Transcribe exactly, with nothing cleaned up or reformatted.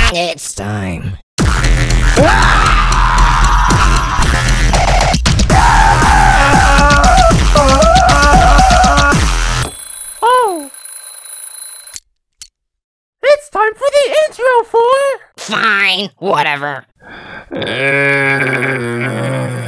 It's time. Oh! It's time for the intro for... Fine, whatever.